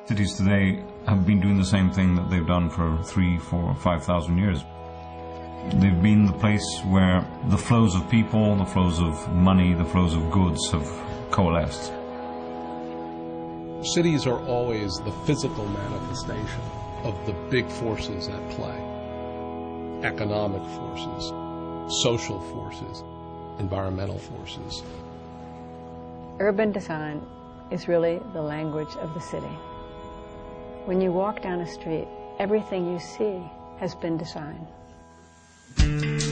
Cities today have been doing the same thing that they've done for 3, 4, 5,000 years. They've been the place where the flows of people, the flows of money, the flows of goods have coalesced. Cities are always the physical manifestation of the big forces at play. Economic forces, social forces, environmental forces. Urban design is really the language of the city. When you walk down a street, everything you see has been designed.